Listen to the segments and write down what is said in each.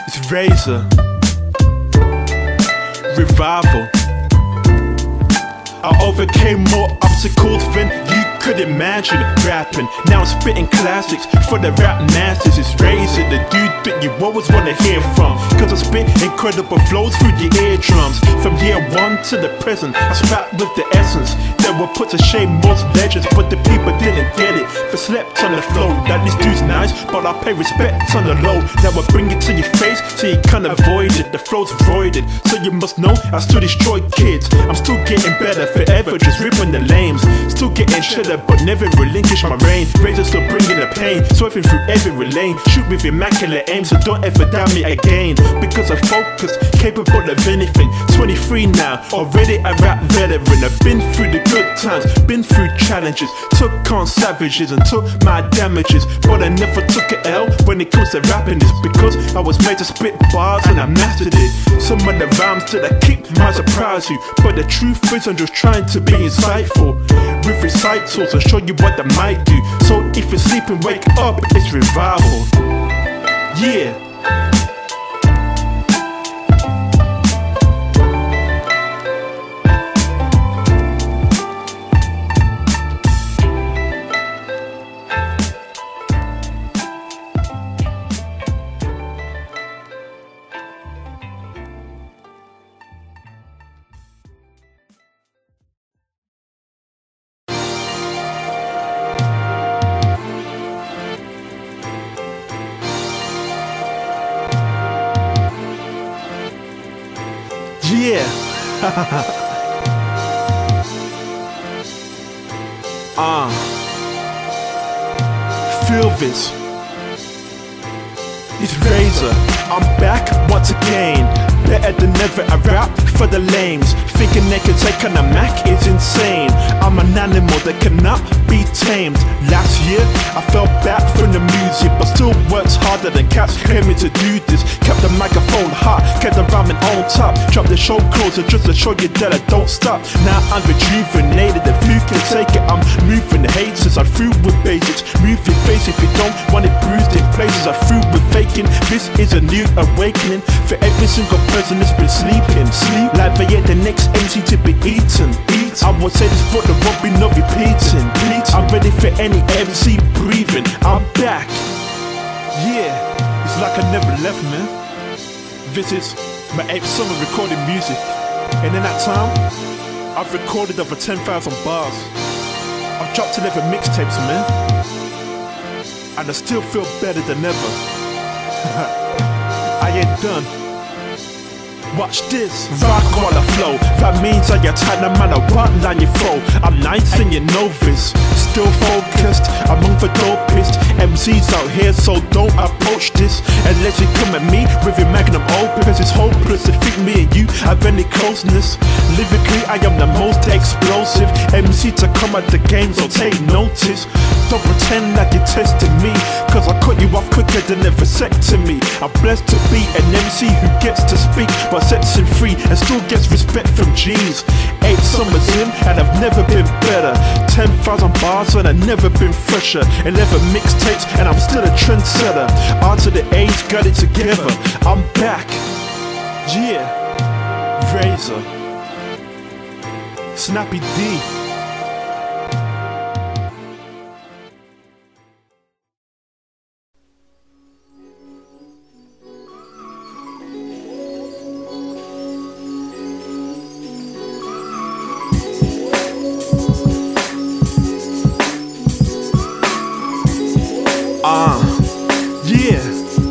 It's Razor Revival. I overcame more obstacles than you could imagine. Rapping, now I'm spitting classics for the rap masters. It's Razor, the dude that you always wanna hear from, cause I spit incredible flows through your eardrums. From year one to the present, I spat with the essence that will put to shame most legends, but the people didn't get it. For slept on the floor, that this dude's nice, but I pay respect on the low. Now I bring it to your face so you can't avoid it. The flow's voided, so you must know I still destroy kids. I'm still getting better, forever just ripping the lames. Still getting cheddar, but never relinquish my reign. Razor still bringing the pain, swerving through every lane. Shoot with immaculate aim, so don't ever doubt me again. Because I'm focused, capable of anything. 23 now, already a rap veteran. I've been through the good times, been through challenges, took on savages and took my damages, but I never took an L when it comes to rapping. It's because I was made to spit bars and I mastered it. Some of the rhymes that I kick might surprise you, but the truth is I'm just trying to be insightful with recitals and show you what I might do. So if you're sleeping, wake up, it's revival. Yeah. Yeah. Feel this. It's Razor. I'm back once again. Better than ever, I rap for the lames. Thinking they can take on a Mac is insane. I'm an animal that cannot be tamed. Last year, I fell back from the music, but still works harder than cats claiming to do this. Kept the microphone hot, kept the rhyming on top. Dropped the show closer just to show you that I don't stop. Now I'm rejuvenated, if you can take it, I'm moving the haters. I'm through with basics, move your face if you don't want it bruised in places. I'm through with faking, this is a new awakening for every single person that's been sleeping. Sleep like they ain't the next MC to be eaten. I would say this, but there won't be no repeating. I'm ready for any MC breathing. I'm back. Yeah, it's like I never left, man. This is my 8th summer recording music, and in that time, I've recorded over 10,000 bars. I've dropped 11 mixtapes, man, and I still feel better than ever. I ain't done. Watch this, rock while I flow. That means I attack no matter what line you throw. I'm nice and you know this. Still focused, among the dopest MCs out here, so don't approach this unless you come at me with your magnum open, because it's hopeless to think me and you have any closeness. Lyrically, I am the most explosive MC to come at the game, so take notice. Don't pretend like you're testing me, cause I cut you off quicker than a vasectomy. I'm blessed to be an MC who gets to speak, but sets him free and still gets respect from G's. 8 summers in and I've never been better. 10,000 bars and I've never been fresher. 11 mixtapes and I'm still a trendsetter. R to the A's, got it together. I'm back. Yeah. Razor. Snappy D. Yeah.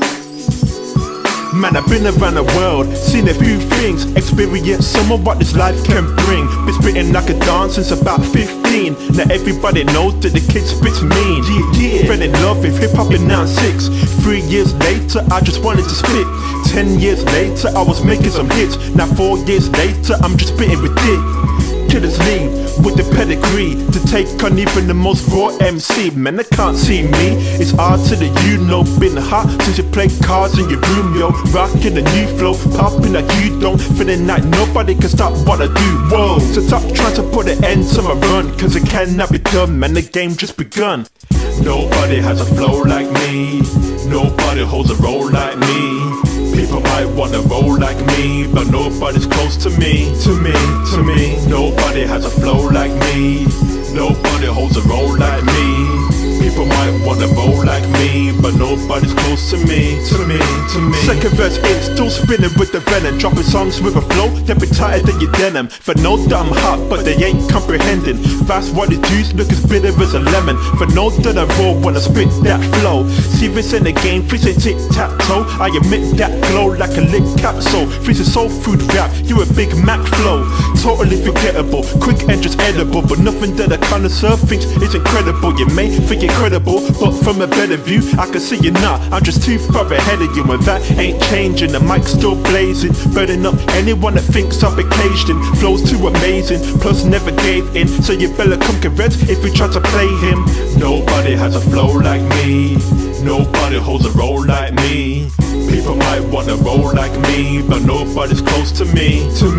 Man, I've been around the world, seen a few things, experienced some of what this life can bring. Been spitting like a dance since about 15. Now everybody knows that the kid spits mean. Yeah. Fell in love with hip-hop and now I'm 6. 3 years later, I just wanted to spit. 10 years later, I was making some hits. Now 4 years later, I'm just spitting ridiculous. Killers lead with the pedigree to take on even the most raw MC. Man, they can't see me. It's R to the you know. Been hot since you played cards in your room, yo. Rocking a new flow, popping like you don't. Feeling like nobody can stop what I do. Whoa, so stop trying to put an end to my run, cause it cannot be done, man, the game just begun. Nobody has a flow like me. Nobody holds a role like me. People wanna roll like me, but nobody's close to me. To me, nobody has a flow like me. Nobody holds a roll like me. People might wanna roll like me, but nobody's close to me. To me. Second verse in, still spinning with the venom, dropping songs with a flow that be tighter than your denim. For no that I'm hot, but they ain't comprehending. Fast what it juice look as bitter as a lemon. For no that I roll when I spit that flow. Serious in the game, freezing tic-tac-toe. I admit that glow like a lit capsule. Freezing soul food rap, you a Big Mac flow. Totally forgettable, quick and just edible, but nothing that a connoisseur thinks is incredible. You may think incredible, but from a better view, I can see you not. I'm just too far ahead of you, and that ain't changing. The mic's still blazing, burning up anyone that thinks I've been caged in. Flow's too amazing, plus never gave in, so you better come correct if you try to play him. Nobody has a flow like me. Nobody holds a roll like me. People might wanna roll like me, but nobody's close to me. To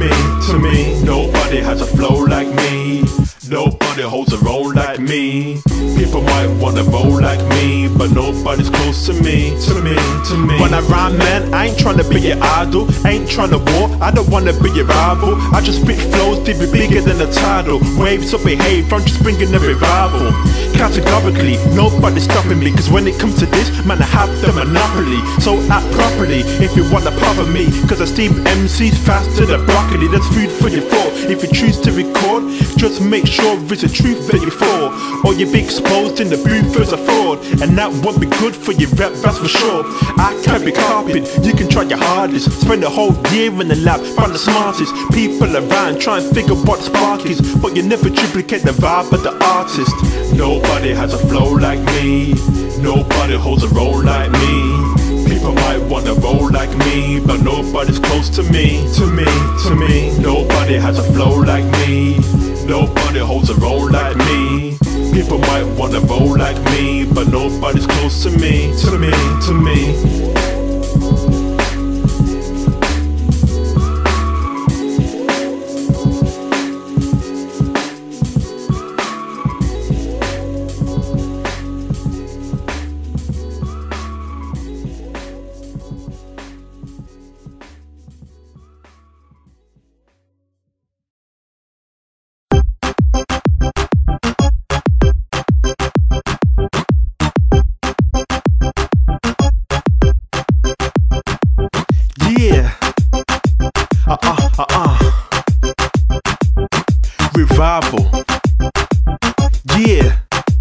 me, nobody has a flow like me. Nobody holds a roll like me. People might wanna roll like me, but nobody's close to me. To me. When I rhyme, man, I ain't tryna be your idol. Ain't tryna war, I don't wanna be your rival. I just spit flows deep bigger than a tidal. Waves of behave, I'm just bringing a revival. Categorically, nobody's stopping me, cause when it comes to this, man, I have the monopoly. So act properly if you wanna bother me, cause I steam MCs faster than broccoli. That's food for your thought. If you choose to record, just make sure it's the truth that you for, or you'll be exposed in the booth as a fraud, and that won't be good for your rap, that's for sure. I can't be copied, you can try your hardest. Spend a whole year in the lab, find the smartest people around, try and figure what the spark is, but you never duplicate the vibe of the artist. Nobody has a flow like me. Nobody holds a roll like me. People might wanna roll like me, but nobody's close to me. To me, nobody has a flow like me. Nobody holds a roll like me. People might wanna roll like me, but nobody's close to me. To me. Revival. Yeah.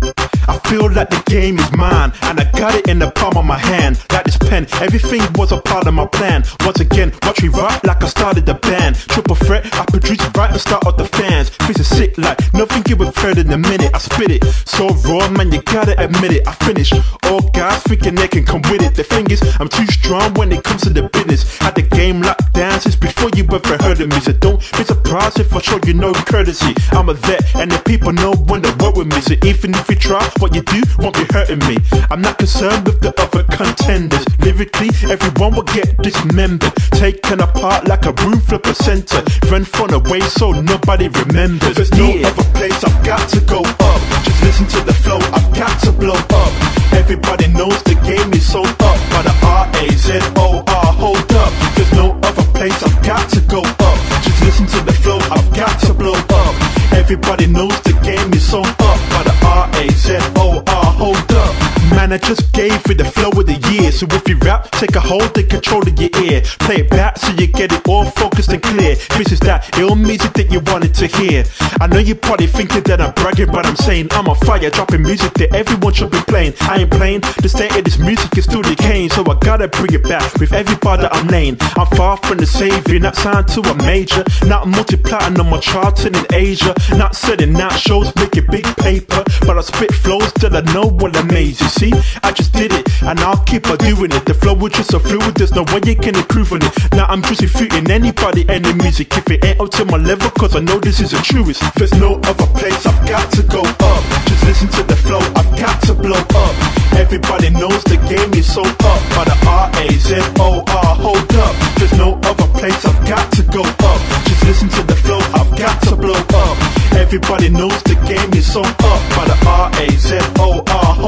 I feel like the game is mine, and I got it in the palm of my hand. Like this pen, everything was a part of my plan. Once again, watch me rock like I started the band. Triple threat, I produce it right at the start of the fans. This is sick like nothing you have heard in a minute. I spit it so raw, man, you gotta admit it. I finish, all guys thinking they can come with it. The thing is, I'm too strong when it comes to the business. Had the game locked down since before you ever heard of me, so don't be surprised if I show you no courtesy. I'm a vet, and the people know when to work with me, so even if you try, what you do won't be hurting me. I'm not concerned with the other contenders. Lyrically, everyone will get dismembered, taken apart like a room flipper center. Run fun away so nobody remembers. There's no other place I've got to go up. Just listen to the flow, I've got to blow up. Everybody knows the game is sold up by the R-A-Z-O-R, hold up. There's no other place I've got to go up. Just listen to the flow, I've got to blow up. Everybody knows the game is sold up by the R-A-Z-O-R, hold up. Man, I just gave you the flow of the year, so if you rap, take a hold and control of your ear. Play it back so you get it all focused and clear. This is that ill music that you wanted to hear. I know you're probably thinking that I'm bragging, but I'm saying I'm on fire, dropping music that everyone should be playing. I ain't playing, the state of this music is still decaying, so I gotta bring it back with everybody that I'm laying. I'm far from the savior, not signed to a major, not multi-platinum or charting in Asia, not selling out shows, making big paper, but I spit flows that I know will amaze you. See, I just did it, and I'll keep on doing it. The flow was just so fluid, there's no way you can improve on it. Now I'm just refuting anybody, any music, if it ain't up to my level, cause I know this is the truest. There's no other place I've got to go up. Just listen to the flow, I've got to blow up. Everybody knows the game is sold up by the R-A-Z-O-R, hold up. There's no other place I've got to go up. Just listen to the flow, I've got to blow up. Everybody knows the game is sold up by the R-A-Z-O-R, hold up. I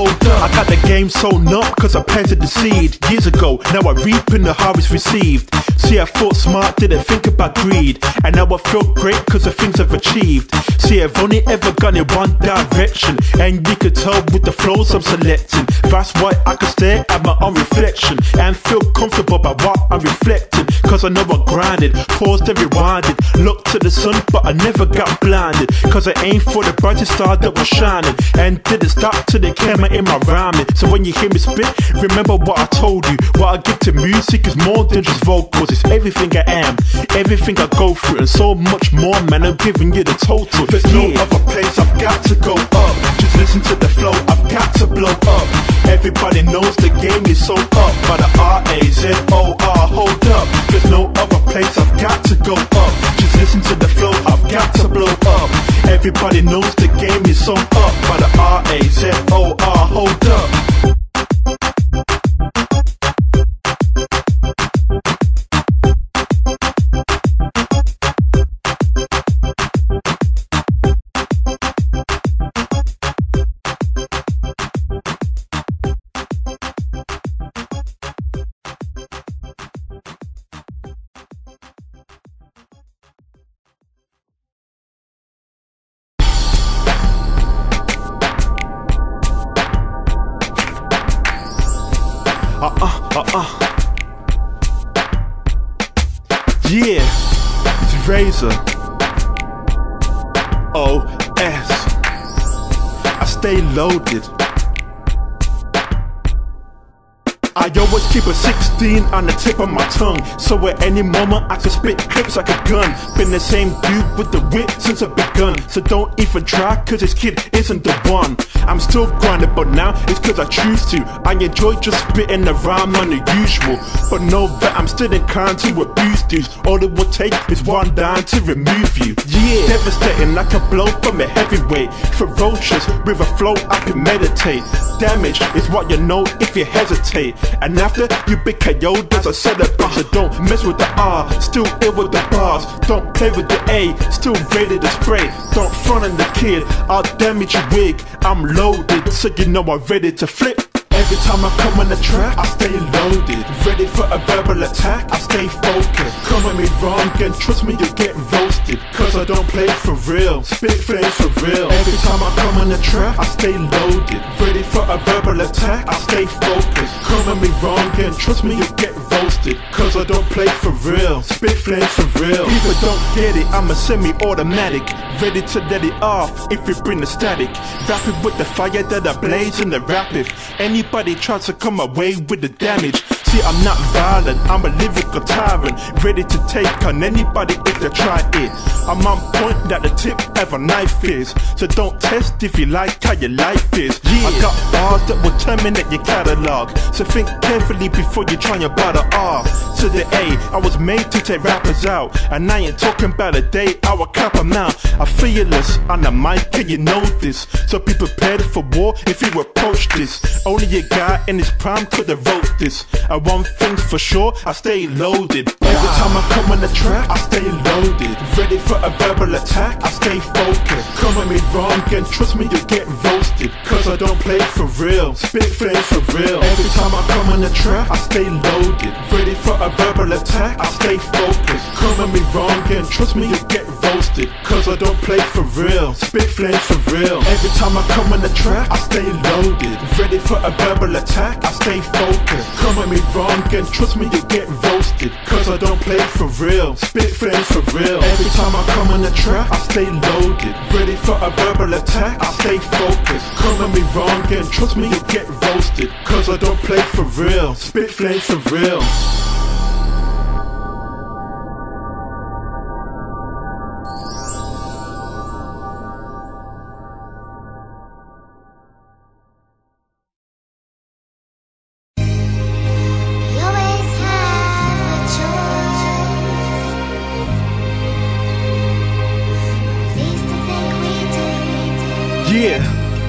got the game sewn up cause I planted the seed years ago. Now I reap in the harvest received. See, I thought smart, didn't think about greed, and now I feel great cause the things I've achieved. See, I've only ever gone in one direction, and you can tell with the flows I'm selecting. That's why I can stare at my own reflection and feel comfortable about what I'm reflecting. Cause I know I grinded, paused and rewinded, looked to the sun but I never got blinded. Cause I aimed for the brightest star that was shining, and didn't stop till they came out in my rhyming. So when you hear me spit, remember what I told you. What I give to music is more than just vocals. It's everything I am, everything I go through, and so much more, man. I'm giving you the total. There's no other place I've got to go up. Just listen to the flow, I've got to blow up. Everybody knows the game is so up by the R-A-Z-O-R, hold up. There's no other place I've got to go up. Just listen to the flow, I've got to blow up. Everybody knows the game is so up by the R-A-Z-O-R, hold up. Yeah, it's Razor OS. I stay loaded. I always keep a 16 on the tip of my tongue, so at any moment I can spit clips like a gun. Been the same dude with the wit since I've begun, so don't even try cause this kid isn't the one. I'm still grinding but now it's cause I choose to. I enjoy just spitting the rhyme unusual, but know that I'm still inclined to abuse dudes. All it would take is one dime to remove you. Yeah, devastating like a blow from a heavyweight, ferocious with a flow I can meditate. Damage is what you know if you hesitate, and after you be KO'd as I said above. So don't mess with the R, still ill with the bars. Don't play with the A, still ready to spray. Don't front on the kid, I'll damage your wig. I'm loaded, so you know I'm ready to flip. Every time I come on the track, I stay loaded, ready for a verbal attack, I stay focused. Come at me wrong and trust me you'll get roasted, cause I don't play for real, spit flames for real. Every time I come on the track, I stay loaded, ready for a verbal attack, I stay focused. Come at me wrong and trust me you'll get roasted, cause I don't play for real, spit flames for real. People don't get it, I'm a semi-automatic, ready to let it off if you bring the static. Rapping with the fire that I blaze in the rap. If anybody tries to come away with the damage, see I'm not violent, I'm a lyrical tyrant, ready to take on anybody if they try it. I'm on point at the tip of a knife is, so don't test if you like how your life is. Yeah. I got bars that will terminate your catalog, so think carefully before you try and buy the R to the A. I was made to take rappers out, and I ain't talking about a day I will clap them out. I'm fearless on the mic and you know this, so be prepared for war if you approach this. Only a guy in his prime could have wrote this. And one thing's for sure, I stay loaded. Every time I come on the track, I stay loaded, ready for a verbal attack, I stay focused. Come at me wrong and trust me you'll get roasted, cause I don't play for real, spit flames for real. Every time I come on the track, I stay loaded, ready for a verbal attack, I stay focused. Come at me wrong and trust me you'll get roasted, cause I don't play for real, spit flames for real. Every time I come on the track, I stay loaded, ready for a verbal attack, I stay focused. Come at me wrong and trust me you'll get roasted, cause I don't play for real, spit flames for real. Every time I come on the track, I stay loaded, ready for a verbal attack, I stay focused. Come at me wrong and trust me you'll get roasted, cause I don't play for real, spit flames for real. Yeah,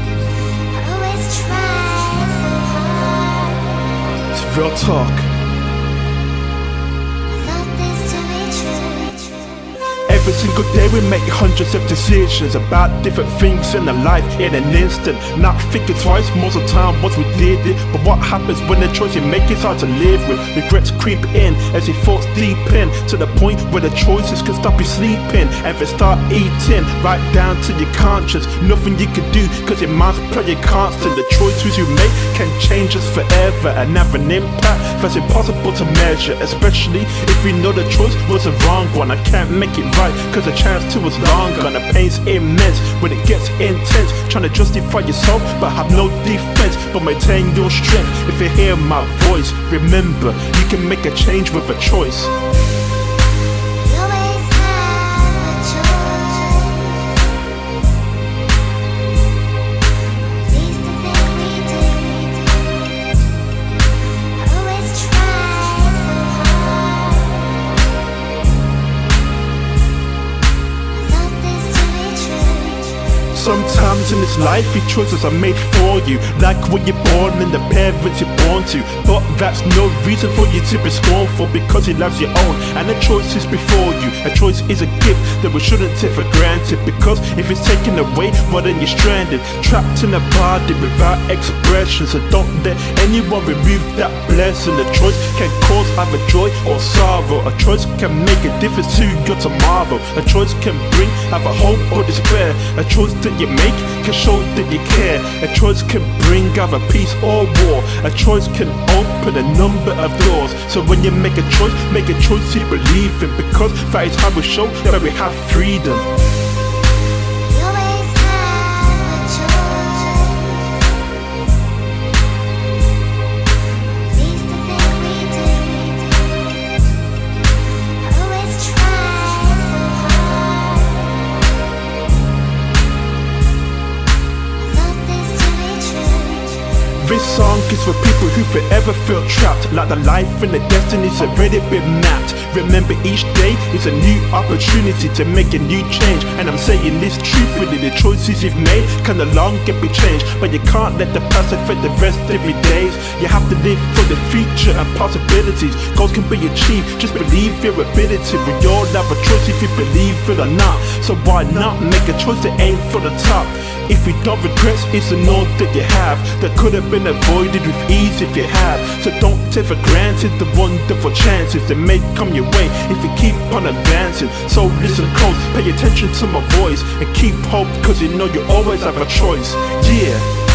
it's real talk. Every Every single day we make hundreds of decisions about different things in our life in an instant. Not thinking twice most of the time once we did it. But what happens when the choice you make is hard to live with? Regrets creep in as your thoughts deep in, to the point where the choices can stop you sleeping. And they start eating right down to your conscience. Nothing you can do cause your mind's playing constant. The choices you make can change us forever and have an impact that's impossible to measure, especially if we know the choice was a wrong one. I can't make it right cause the chance to was longer, and the pain's immense when it gets intense, trying to justify yourself but have no defense. But maintain your strength. If you hear my voice, remember you can make a change with a choice. Sometimes in this life your choices are made for you, like when you're born and the parents you're born to. But that's no reason for you to be scornful, because he loves your own and the choice is before you. A choice is a gift that we shouldn't take for granted, because if it's taken away, well then you're stranded, trapped in a body without expression. So don't let anyone remove that blessing. A choice can cause either joy or sorrow. A choice can make a difference to your tomorrow. A choice can bring either hope or despair. A choice that you make can show that you care. A choice can bring either peace or war. A choice can open a number of doors. So when you make a choice you believe in, because that is how we show that we have freedom. This song is for people who forever feel trapped, like the life and the destiny's already been mapped. Remember, each day is a new opportunity to make a new change. And I'm saying this truthfully, the choices you've made can no longer be changed. But you can't let the past affect the rest of your days. You have to live for the future and possibilities. Goals can be achieved, just believe your ability. We all have a choice if you believe it or not. So why not make a choice to aim for the top? If you don't regret, it's a know that you have, that could have been avoided with ease if you had. So don't take for granted the wonderful chances that may come your way if you keep on advancing. So listen close, pay attention to my voice, and keep hope, cause you know you always have a choice. Yeah.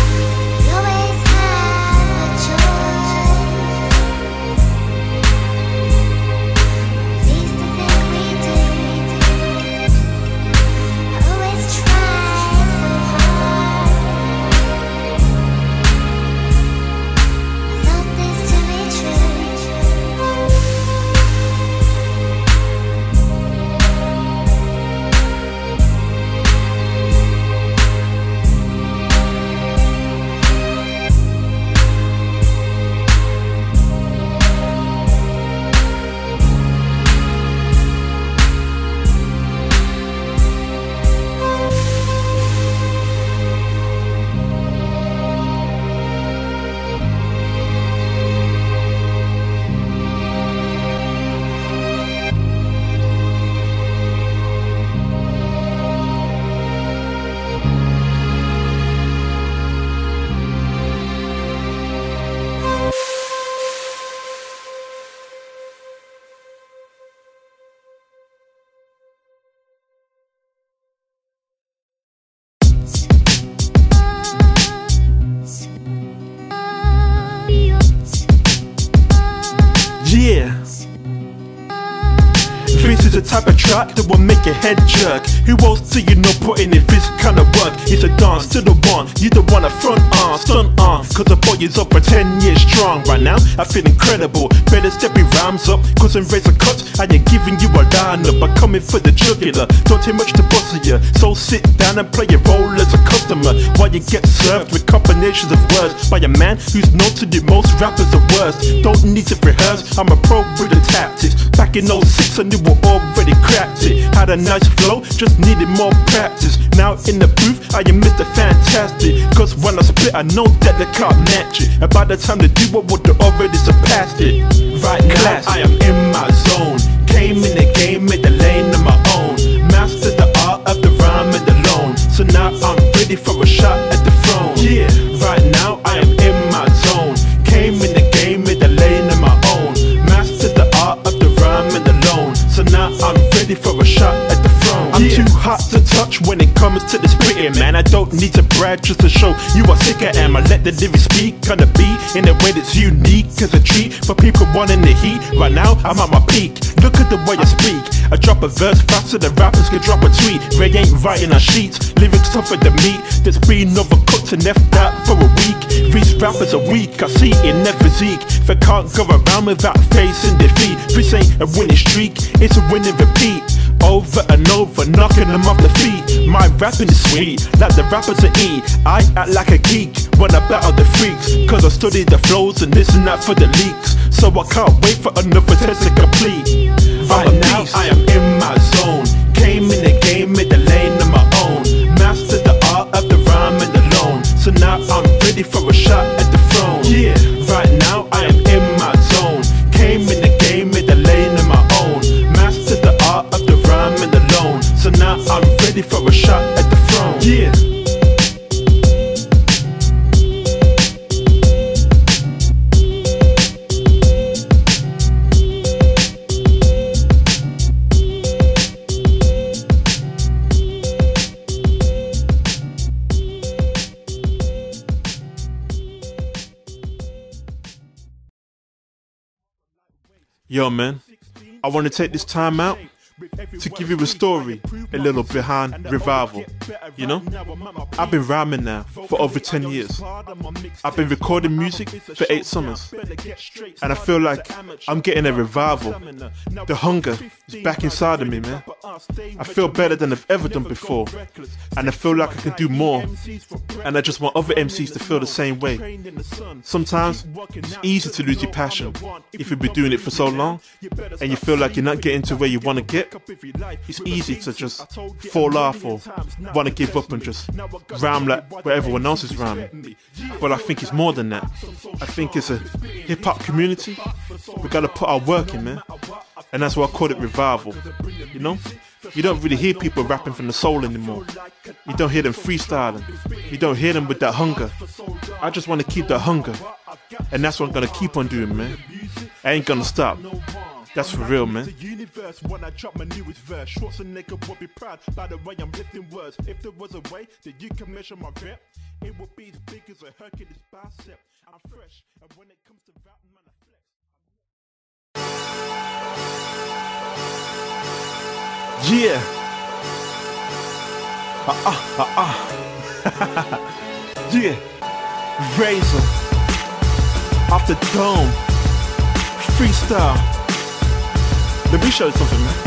Yeah. This is the type of track that will make your head jerk. Who else do you know putting in this kind of work? It's a dance to the one, you the one a front arm, stunt arm. Cause the boy is up for 10 years strong. Right now, I feel incredible. Better step your rhymes up, cause I'm razor cuts and you're giving you a lineup. I'm coming for the jugular, don't take much to bust you. So sit down and play your role as a customer, while you get served with combinations of words by a man who's known to do most rappers the worst. Don't need to rehearse, I'm a pro with the tactics. Back in 06 I knew I already cracked it. Had a nice flow, just needed more practice. Now in the booth, I am Mr. Fantastic. Cause when I spit, I know that they can't match it. And by the time they do, I would've already surpassed it. Right now, I am in my zone. Came in the game, made the lane of my own. master touch when it comes to the spitting, man. I don't need to brag just to show you how sick I am. I let the lyrics speak on the beat in a way that's unique as a treat for people wanting the heat. Right now, I'm at my peak. Look at the way I speak. I drop a verse faster than rappers can drop a tweet. Ray ain't writing on sheets. Lyrics tougher than meat that's been overcooked and left out for a week. These rappers are weak, I see in their physique. They can't go around without facing defeat. This ain't a winning streak, it's a winning repeat. Over and over, knocking them off the feet. My rapping is sweet, like the rappers that eat. I act like a geek when I battle the freaks, cause I study the flows and this and that for the leaks. So I can't wait for another test to complete. Right now, I am in my zone. Came in the game, made the lane of my own. Mastered the art of the rhyme and the loan. So now I'm ready for a shot at the throne. Yeah, right now I am in my zone. Came in the game, made the lane of my own. Mastered the art of the rhyme and the loan. So now I'm ready for a shot at the throne. Yeah. Yo man, I want to take this time out to give you a story a little behind Revival. You know, I've been rhyming now for over 10 years. I've been recording music for 8 summers, and I feel like I'm getting a revival. The hunger is back inside of me, man. I feel better than I've ever done before, and I feel like I can do more, and I just want other MCs to feel the same way. Sometimes it's easy to lose your passion if you've been doing it for so long and you feel like you're not getting to where you want to get. It's easy to just fall off or want to give up and just rhyme like where everyone else is rhyming. But I think it's more than that. I think it's a hip-hop community. We gotta put our work in, man. And that's why I call it Revival. You know? You don't really hear people rapping from the soul anymore. You don't hear them freestyling. You don't hear them with that hunger. I just want to keep that hunger. And that's what I'm gonna keep on doing, man. I ain't gonna stop. That's for real, man. When I drop my newest verse, Schwarzenegger would be proud by the way I'm lifting words. If there was a way that you can measure my rep, it would be as big as a Hercules bicep. I'm fresh, and when it comes to rap, man, I flex. Yeah. Yeah. Razor. Off the dome. Freestyle. Let me show you something, man.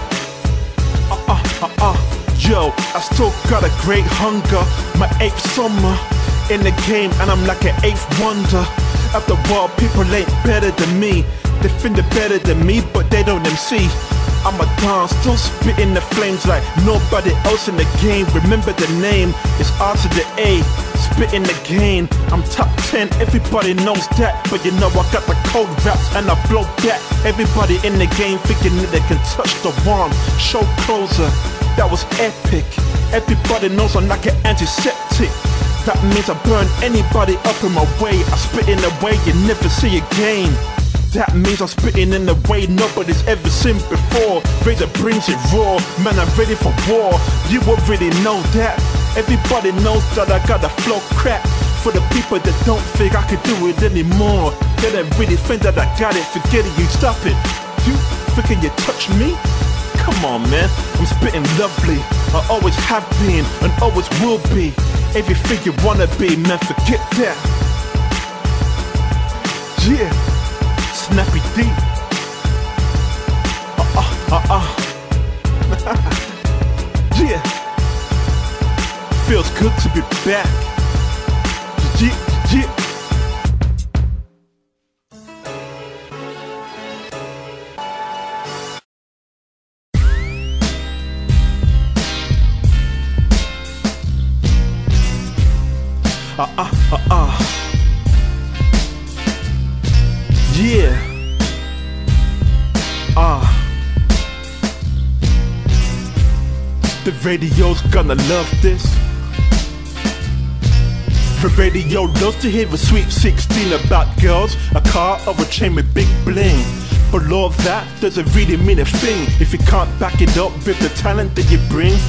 Yo, I still got a great hunger. My 8th summer in the game, and I'm like an 8th wonder of the world. People ain't better than me. They think they're better than me, but they don't MC. I'm a don, still spitting the flames like nobody else in the game. Remember the name, it's R to the A. Spitting the game, I'm top 10, everybody knows that. But you know I got the cold raps and I blow that. Everybody in the game thinking that they can touch the wand. Show closer, that was epic. Everybody knows I'm like an antiseptic. That means I burn anybody up in my way. I spit in a way you never see again. That means I'm spitting in a way nobody's ever seen before. Razor brings it raw, man, I'm ready for war. You already know that. Everybody knows that I got a flow crack. For the people that don't think I can do it anymore, they don't really think that I got it. Forget it, you stop it. You thinking you touch me? Come on, man, I'm spitting lovely. I always have been and always will be. Everything you wanna be, man, forget that. Yeah. Snappy D. Yeah. Feels good to be back. Yeah, yeah. Yeah. The radio's gonna love this. The radio loves to hear a sweet 16 about girls, a car or a chain with big bling. But all of that doesn't really mean a thing if you can't back it up with the talent that you bring.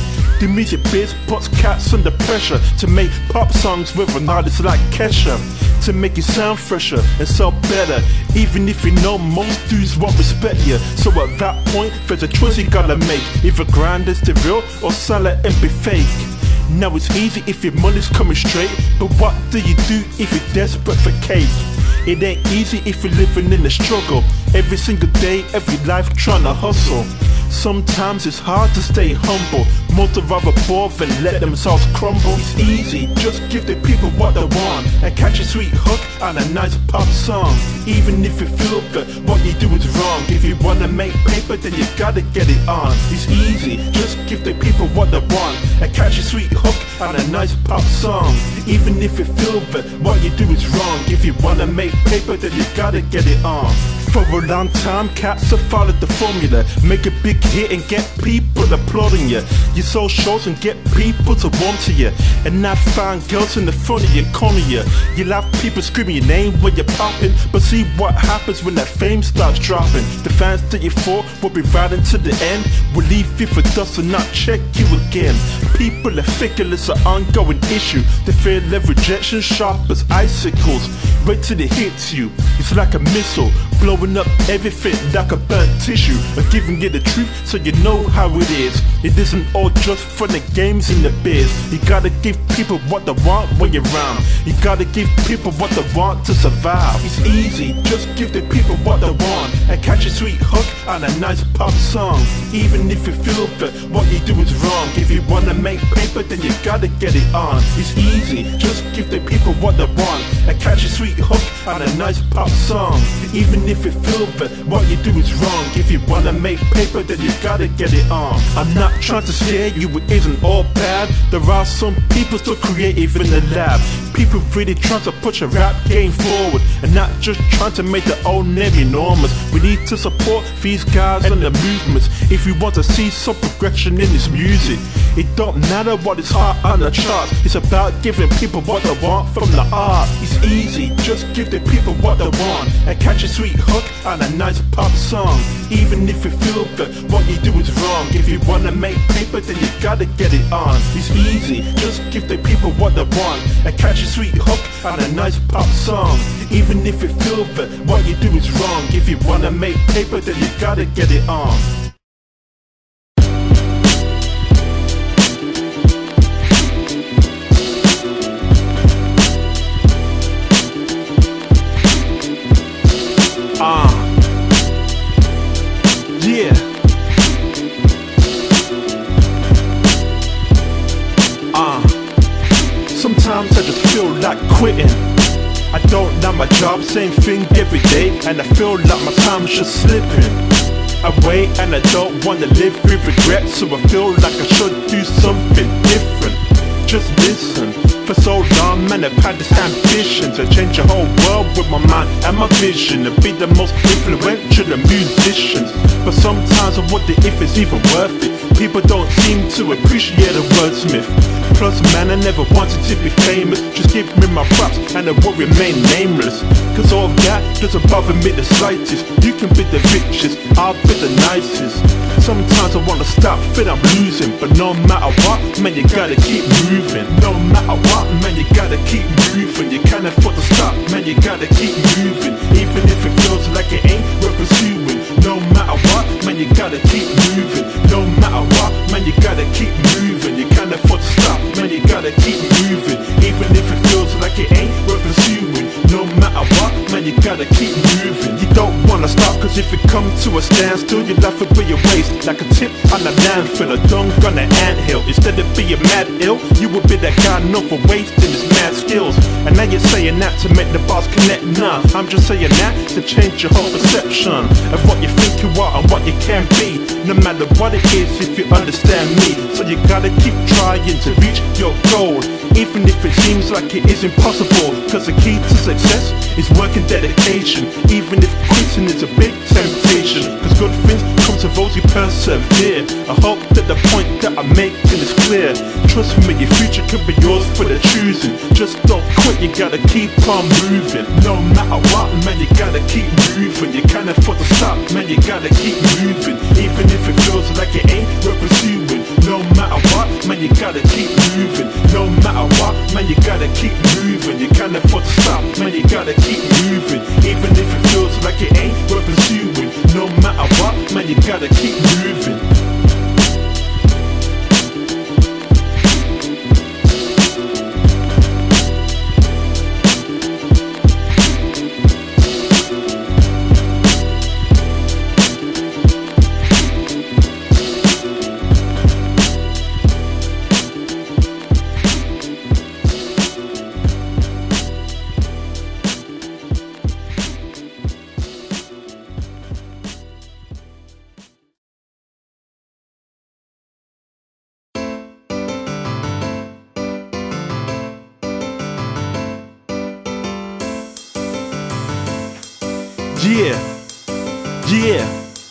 The music biz puts cats under pressure to make pop songs with an artist like Kesha, to make it sound fresher and sell better, even if you know most dudes won't respect you. So at that point, there's a choice you gotta make, either grind as the real or sell it and be fake. Now it's easy if your money's coming straight, but what do you do if you're desperate for cake? It ain't easy if you're living in the struggle, every single day, every life trying to hustle. Sometimes it's hard to stay humble, most would rather bore than let themselves crumble. It's easy, just give the people what they want and catch a sweet hook on a nice pop song. Even if you feel that what you do is wrong, if you wanna make paper then you gotta get it on. It's easy, just give the people what they want and catch a sweet hook on a nice pop song. Even if you feel that what you do is wrong, if you wanna make paper then you gotta get it on. For a long time, cats have followed the formula, make a big hit and get people applauding you. You sell shows and get people to warm to you, and not find girls in the front of your corner. You'll have people screaming your name when you're popping, but see what happens when that fame starts dropping. The fans that you fought will be riding to the end, will leave you for dust and not check you again. People are fickle, it's an ongoing issue. They fear of rejection sharp as icicles. Wait till it hits you, it's like a missile, blowing up everything like a burnt tissue, but giving you the truth so you know how it is. It isn't all just for the games in the biz. You gotta give people what they want when you're around. You gotta give people what they want to survive. It's easy, just give the people what they want and catch a sweet hook on a nice pop song. Even if you feel that what you do is wrong, if you wanna make paper then you gotta get it on. It's easy, just give the people what they want and catch a sweet hook on a nice pop song. Even if you feel that what you do is wrong, if you wanna make paper then you gotta get it on. I'm not trying to scare you, it isn't all bad. There are some people still creative in the lab, people really trying to push a rap game forward and not just trying to make their own name enormous. We need to support these guys and the movements if we want to see some progression in this music. It don't matter what is hot on the charts, it's about giving people what they want from the art. It's easy, just give the people what they want and catch a sweet hook on a nice pop song. Even if you feel that what you do is wrong, if you wanna make paper then you gotta get it on. It's easy, just give the people what they want and catch a sweet hook on a nice pop song. Even if you feel that what you do is wrong, if you wanna make paper then you gotta get it on. Yeah. Sometimes I just feel like quitting. I don't like my job, same thing every day, and I feel like my time's just slipping away, and I don't wanna live with regret, so I feel like I should do something different. Just listen. For so long, man, I've had this ambition to change the whole world with my mind and my vision, to be the most influential of musicians. But sometimes I wonder if it's even worth it. People don't seem to appreciate a wordsmith. Plus, man, I never wanted to be famous. Just give me my props and I will remain nameless. Cause all that doesn't bother me the slightest. You can be the richest, I'll be the nicest. Sometimes I wanna stop, feel I'm losing, but no matter what, man, you gotta keep moving. No matter what, man, you gotta keep moving. You can't afford to stop, man, you gotta keep moving. Even if it feels like it ain't worth pursuing. No matter what, man, you gotta keep moving. No matter what, man, you gotta keep moving. You can't afford to stop, man, you gotta keep moving. Even if it feels like it ain't worth pursuing. No matter what, man, you gotta keep moving. You don't wanna stop, cause if it come to a standstill, you'll have to be your waist like a tip on a landfill, a dunk on an anthill. Instead of being mad ill, you would be that guy known for wasting his mad skills. And now you're saying that to make the bars connect. Nah, I'm just saying that to change your whole perception of what you think you are and what you can be. No matter what it is, if you understand me. So you gotta keep trying to reach your goal, even if it seems like it is impossible. Cause the key to success is work and dedication, even if quitting is a big temptation. Cause good things come to those who persevere. I hope that the point that I'm making is clear. Trust me, your future can be yours for the choosing. Just don't quit, you gotta keep on moving. No matter what, man, you gotta keep moving. You can't afford to stop, man, you gotta keep moving. Even if it feels like it ain't worth pursuing. No matter what, man, man, you gotta keep moving. No matter what, man, you gotta keep moving. You can't afford to stop, man, you gotta keep moving. Even if it feels like it ain't worth pursuing. No matter what, man, you gotta keep moving. Yeah.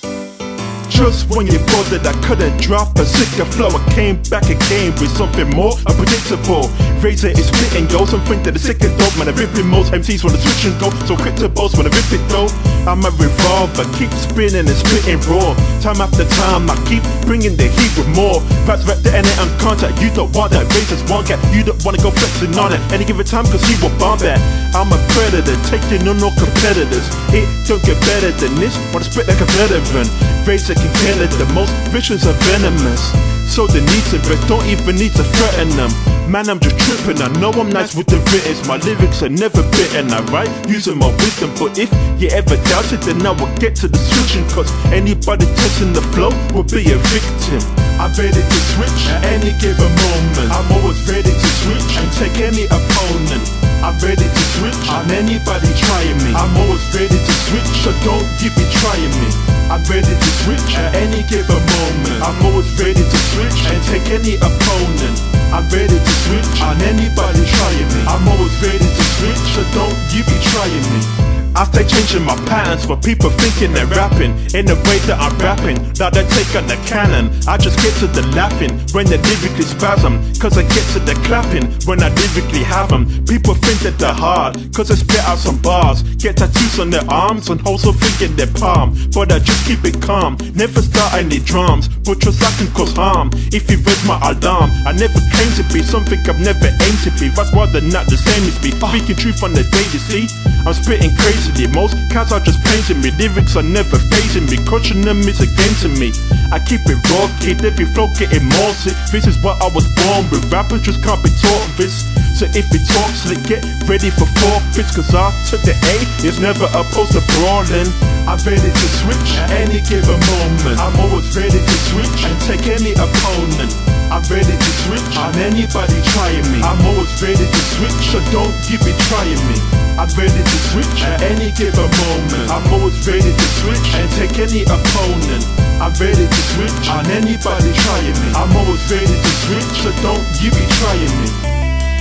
Just when you thought that I couldn't drop a sicker flow, I came back again with something more unpredictable. Razor is spitting yo, something that is sick and dope. Man, I ripping most MCs wanna switch and go, so quick to boast when I rip it though. I'm a revolver, keep spinning and spitting raw. Time after time, I keep bringing the heat with more. Facts rep the NA on contact, you don't want that. Razor's one cat, you don't wanna go flexing on it. Any given time, cause you will bomb that. I'm a predator, taking on all competitors. It don't get better than this, wanna spit like a veteran. Razor can kill it, the most vicious are venomous. So they need to rest, don't even need to threaten them. Man, I'm just tripping, I know I'm nice with the writtens. My lyrics are never bitten, I write using my wisdom. But if you ever doubt it, then I will get to the switching. Cause anybody testing the flow will be a victim. I'm ready to switch at any given moment. I'm always ready to switch and take any opponent. I'm ready to switch on anybody trying me. I'm always ready to switch, so don't you be trying me. I'm ready to switch at any given moment. I'm always ready to switch and take any opponent. I'm ready to switch on anybody trying me. I'm always ready to switch, so don't you be trying me. I stay changing my patterns for people thinking they're rapping in the way that I'm rapping, like they take on the cannon. I just get to the laughing when they lyrically spasm, cause I get to the clapping when I lyrically have them. People think that they're hard, cause I spit out some bars. Get tattoos on their arms and also thinking their palm. But I just keep it calm, never start any drums, but trust I can cause harm. If you read my alarm, I never came to be something I've never aimed to be. That's why they're not the same as me. Speaking truth on the day, you see, I'm spitting crazy. Most cats are just painting me, lyrics are never phasing me. Crushing them is a game to me. I keep it raw, kid, every flow getting more sick. This is what I was born with, rappers just can't be taught this. So if it talks slick, get ready for forfeits. Cause I took the A, it's never opposed to brawling. I'm ready to switch at any given moment. I'm always ready to switch and take any opponent. I'm ready to switch on anybody trying me. I'm always ready to switch, so don't you be trying me. I'm ready to switch at any given moment. I'm always ready to switch and take any opponent. I'm ready to switch on anybody trying me. I'm always ready to switch, so don't you be trying me.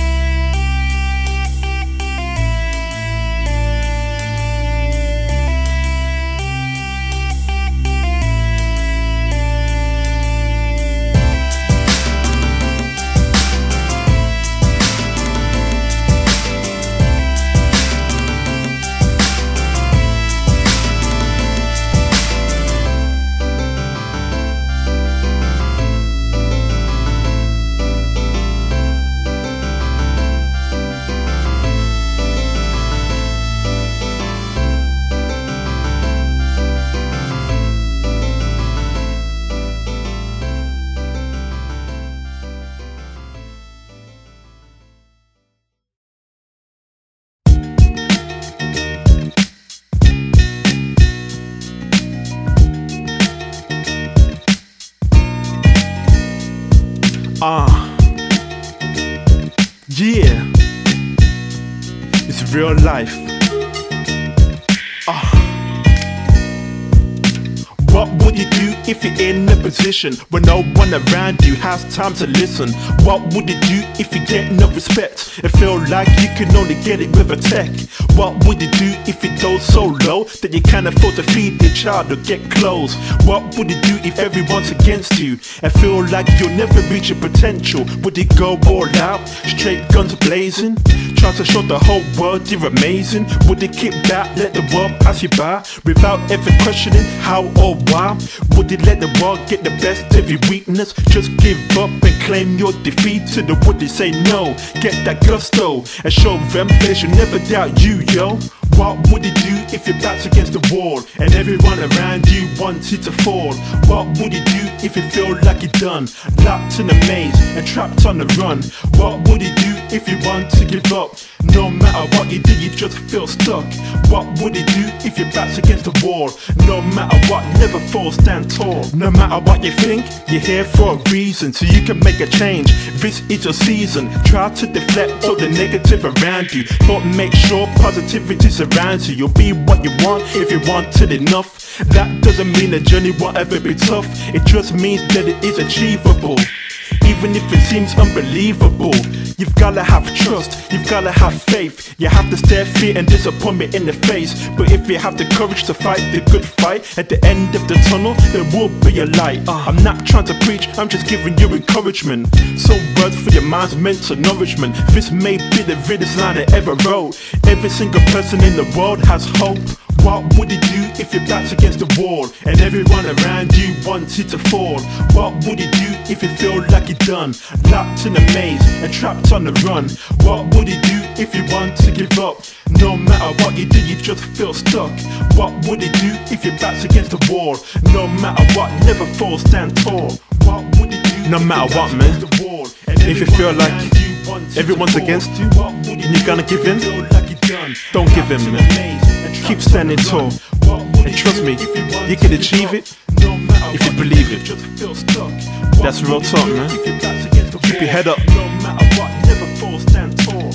Yeah, it's real life. What would you do if you're in a position where no one around you has time to listen? What would you do if you get no respect and feel like you can only get it with a tech? What would you do if it goes so low that you can't afford to feed your child or get clothes? What would you do if everyone's against you and feel like you'll never reach your potential? Would you go all out, straight guns blazing, try to show the whole world you're amazing? Would you kick back, let the world pass you by without ever questioning how or why? Would you let the world get the best of your weakness? Just give up and claim you're defeated? Or would you say no, get that gusto and show them they should never doubt you, yo? What would you do if your back's against the wall and everyone around you wanted to fall? What would you do if you feel like you're done, locked in a maze and trapped on the run? What would you do if you want to give up? No matter what you do, you just feel stuck. What would you do if your back's against the wall? No matter what, never fall, stand tall. No matter what you think, you're here for a reason, so you can make a change. This is your season. Try to deflect all the negative around you, but make sure positivity surrounds you. You'll be what you want if you want it enough. That doesn't mean the journey won't ever be tough. It just means that it is achievable, even if it seems unbelievable. You've gotta have trust, you've gotta have faith. You have to stare fear and disappointment in the face. But if you have the courage to fight the good fight, at the end of the tunnel there will be a light. I'm not trying to preach, I'm just giving you encouragement. So words for your mind's mental nourishment. This may be the realest line I ever wrote. Every single person in the world has hope. What would you do if your back's against the wall and everyone around you wanted to fall? What would you do if you feel like you're done, locked in a maze and trapped on the run? What would you do if you want to give up? No matter what you do, you just feel stuck. What would you do if your back's against the wall? No matter what, never fall, stand tall. What would you do? No matter what, man. If you feel like everyone's against you and you're gonna give in, don't give in, man. Keep standing tall, and trust me, you can achieve it if you believe it. That's real talk, man. Keep your head up. No matter what, never fall, stand tall.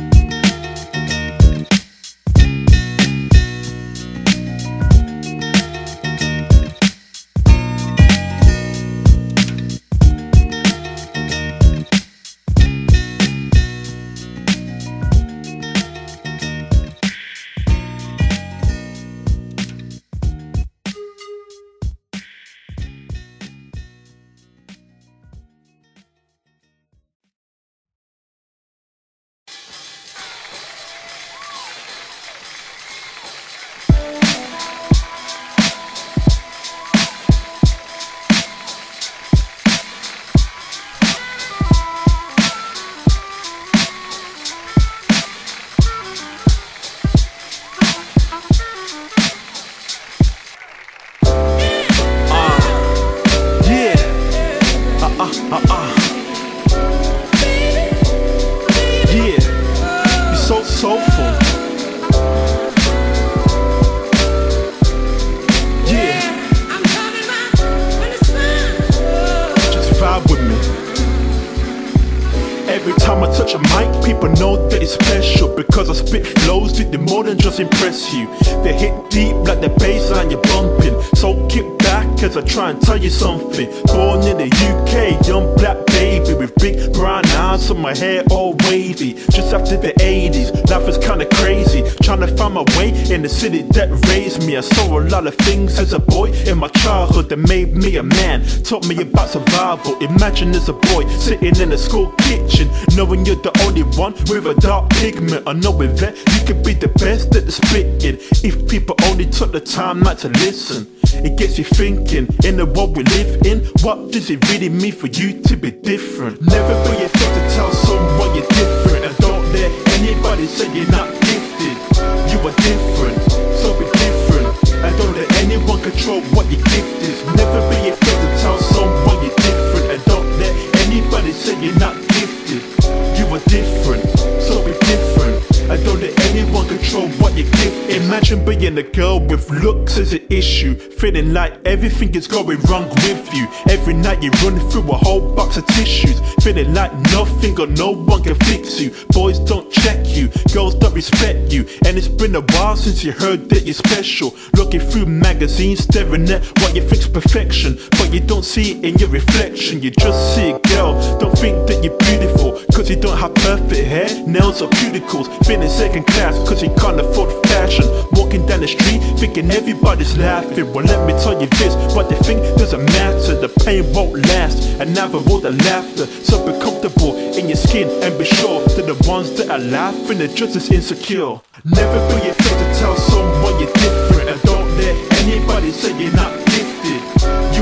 Yeah, you're so soulful. Yeah, just vibe with me. Every time I touch a mic, people know that it's special, because I spit flows that do more than just impress you. They hit deep like the bass line you're bumping. So kick back as I try and tell you something. Born in the UK, young black baby with big brown eyes and my hair all wavy. Just after the 80s, life was kinda crazy, trying to find my way in the city that raised me. I saw a lot of things as a boy in my childhood that made me a man, taught me about survival. Imagine as a boy sitting in a school kitchen, knowing you're the only one with a dark pigment, or knowing that you could be the best at the spitting. If people only took the time not to listen, it gets you thinking, in the world we live in, what does it really mean for you to be different? Never be afraid to tell someone you're different, and don't let anybody say you're not gifted. You are different, so be different, and don't let anyone control what your gift is. Never be afraid to tell someone you're different, and don't let anybody say you're not gifted. You are different, so be different, and don't let anyone control what you give. Imagine being a girl with looks as an issue, feeling like everything is going wrong with you. Every night you run through a whole box of tissues, feeling like nothing or no one can fix you. Boys don't check you, girls don't respect you, and it's been a while since you heard that you're special. Looking through magazines, staring at what you think's perfection, but you don't see it in your reflection. You just see a girl, don't think that you're beautiful, cause you don't have perfect hair, nails or cuticles. Feeling second class cause you can't afford fashion. Walking down the street thinking everybody's laughing. Well, let me tell you this, what they think doesn't matter. The pain won't last, and never will the laughter. So be comfortable in your skin and be sure that the ones that are laughing are just as insecure. Never be afraid to tell someone you're different, and don't let anybody say you're not gifted.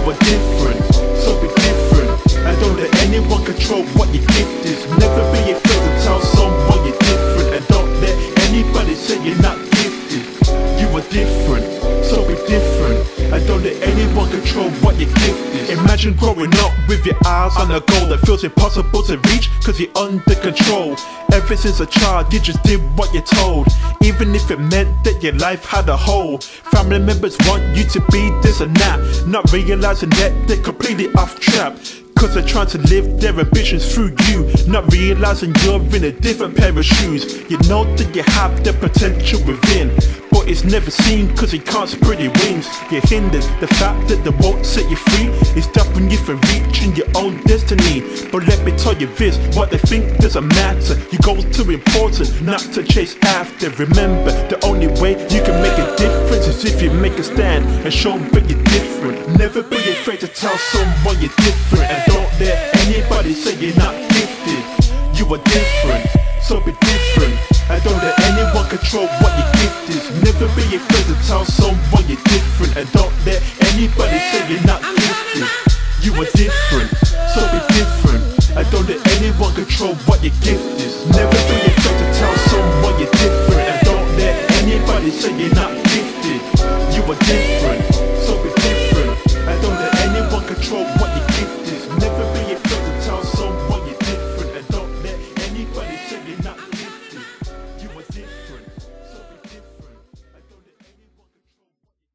are different, so be different. And don't let anyone control what your gift is. Never be afraid to tell someone you're different. And don't let anybody say you're not gifted. You are different, so be different. And don't let anyone control what your gift is. Imagine growing up with your eyes on a goal that feels impossible to reach, cause you're under control. Ever since a child you just did what you're told, even if it meant that your life had a hole. Family members want you to be this and that, not realizing that they're completely off track, cause they're trying to live their ambitions through you, not realizing you're in a different pair of shoes. You know that you have the potential within, but it's never seen cause you can't spread your wings. You're hindered, the fact that they won't set you free is stopping you from reaching your own destiny. But let me tell you this, what they think doesn't matter. Your goal's too important not to chase after. Remember, the only way you can make a difference is if you make a stand and show that you're different. Never be afraid to tell someone you're different. And don't let anybody say you're not gifted. You are different, so be different. And don't let anyone control what your gift is. Never be afraid to tell someone you're different. And don't let anybody say you're not gifted. You are different, so be different. And don't let anyone control what your gift is. Never be afraid to tell someone you're different. And don't let anybody say you're not gifted. You are different, so be different. And don't let anyone control what your gift is. Never be afraid to tell someone you're different. And don't let anybody say you're not gifted. You are different, so be different. And don't let anyone control.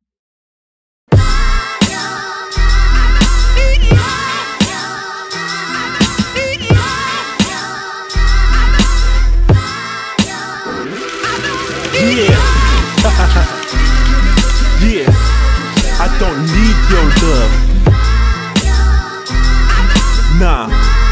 Yeah. Yeah. I don't need your love. Nah.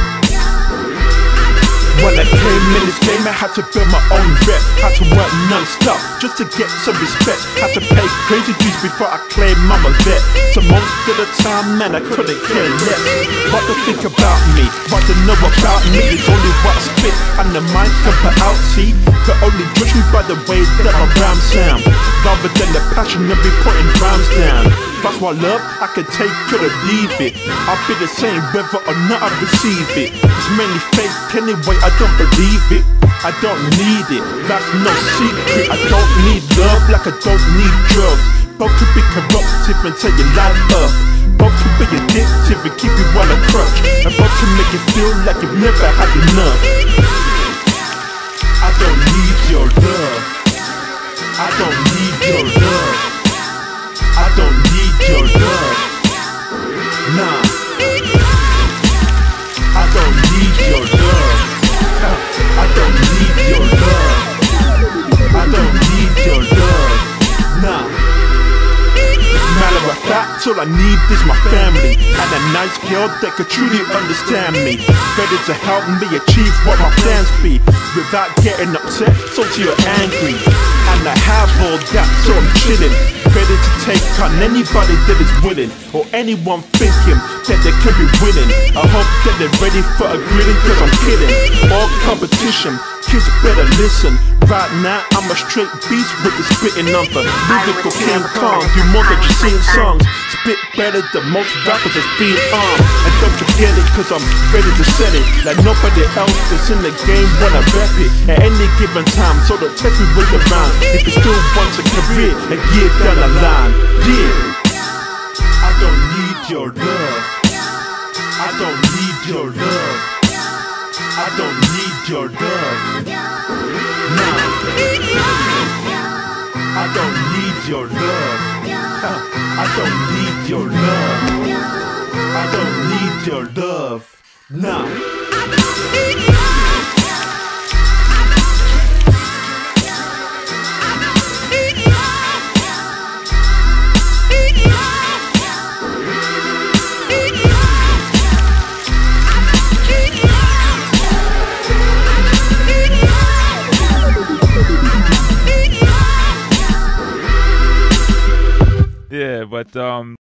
When I came in this game, I had to build my own rep. Had to work non-stop just to get some respect. Had to pay crazy dues before I claimed I'm a vet. So most of the time, man, I couldn't care less. What to think about me, what to know about me is only what I spit and the mind can put out. See, they only judge me by the way that my rhymes sound, rather than the passion of me putting rhymes down. That's why love, I can take it or leave it. I'll be the same whether or not I receive it. It's mainly fake anyway, I don't believe it. I don't need it, that's no secret. I don't need love like I don't need drugs. Both can be corruptive and take your life up. Both can be addictive and keep you on a crutch. And both can make you feel like you've never had enough. I don't need your love. I don't need your love. I don't need your love. Nah. I don't need your love. I don't need your love. I don't need your love. Nah. Matter of fact, all I need is my family and a nice girl that could truly understand me, ready to help me achieve what my plans be, without getting upset, so you're angry. And I have all that, so I'm chilling, ready to take on anybody that is willing, or anyone thinking that they can be winning. I hope that they're ready for a grilling, cause I'm kidding. All competition, kids better listen. Right now I'm a straight beast with the spitting number. Lyrical King Kong, do more than just sing songs. Spit better than most rappers that's being armed. And don't forget it, cause I'm ready to set it like nobody else that's in the game when I rap it at any given time. So don't test me with the rhymes if you still want a career a year down the line. Yeah. I don't need your love. I don't need your love. I don't need your love. Nah. I don't need your love. I don't need your love. I don't need your love. Nah. Yeah, but